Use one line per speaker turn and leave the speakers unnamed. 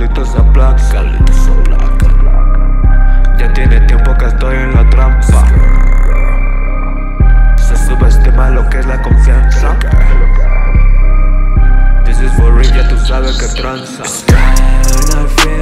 Carlitos a placa. Ya tiene tiempo que estoy en la trampa. Se subestima lo que es la confianza. This is for real, ya tú sabes que tranza.
And I feel